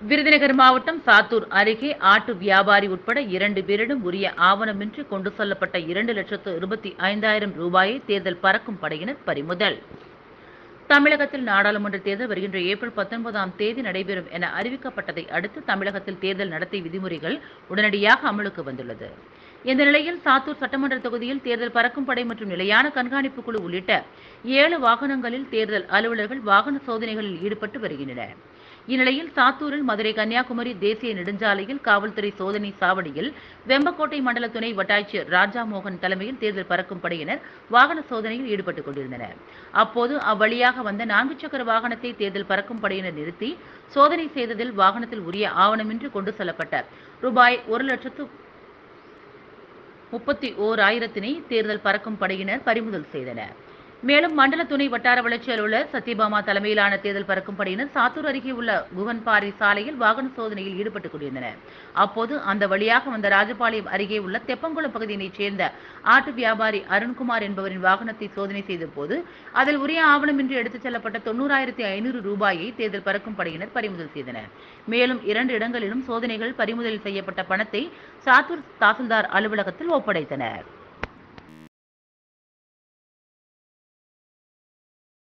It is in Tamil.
விருதுநகர் மாவட்டம் சாத்தூர் அருகே ஆட்டு வியாபாரி உட்பட 2 பேரிடம் உரிய ஆவணமின்றி கொண்டு செல்லப்பட்ட 2,25,000 ரூபாயை தேர்தல் பறக்கும் படையினர் பறிமுதல். தமிழகத்தில் நாடாளுமன்ற தேர்தல் வருகின்ற ஏப்ரல் 19ஆம் தேதி நடைபெறும் என அறிவிக்கப்பட்டதை அடுத்து தமிழகத்தில் தேர்தல் நடத்தை விதிமுறைகள் உடனடியாக அமலுக்கு வந்துள்ளது. இந்த நிலையில் சாத்தூர் சட்டமன்ற தொகுதியில் தேர்தல் பறக்கும் படை மற்றும் நிலையான கண்காணிப்பு குழு உள்ளிட்ட 7 வாகனங்களில் தேர்தல் அலுவலர்கள் வாகன சோதனைகளில் ஈடுபட்டு வருகின்றனர். இந்நிலையில் சாத்தூரில் மதுரை கன்னியாகுமரி தேசிய நெடுஞ்சாலையில் காவல்துறை சோதனை சாவடியில் வெம்பக்கோட்டை மண்டல துணை வட்டாட்சியர் ராஜாமோகன் தலைமையில் தேர்தல் பறக்கும் படையினர் வாகன சோதனையில் ஈடுபட்டுக் கொண்டிருந்தனர். அப்போது அவ்வழியாக வந்த 4 சக்கர வாகனத்தை தேர்தல் பறக்கும் படையினர் நிறுத்தி சோதனை செய்ததில் வாகனத்தில் உரிய ஆவணமின்றி கொண்டு செல்லப்பட்ட ரூபாய் 1,31,1000 தேர்தல் பறக்கும் படையினர் பறிமுதல் செய்தனர். மேலும் மண்டல துணை வட்டார வளர்ச்சி அலுவலர் சத்யபாமா தலைமையிலான தேர்தல் பறக்கும் படையினர் சாத்தூர் அருகே உள்ள குகன்பாறை சாலையில் வாகன சோதனையில் ஈடுபட்டுக் கொண்டிருந்தனர். அப்போது அந்த வழியாக வந்த ராஜபாளையம் அருகே உள்ள தெப்பங்குளம் பகுதியினைச் சேர்ந்த ஆட்டு வியாபாரி அருண்குமார் என்பவரின் வாகனத்தை சோதனை செய்த போது அதில் உரிய ஆவணமின்றி எடுத்துச் செல்லப்பட்ட 90,500 ரூபாயை தேர்தல் பறக்கும் படையினர் பறிமுதல் செய்தனர். மேலும் 2 இடங்களிலும் சோதனைகள் பறிமுதல் செய்யப்பட்ட பணத்தை சாத்தூர் தாசில்தார் அலுவலகத்தில் ஒப்படைத்தனர்.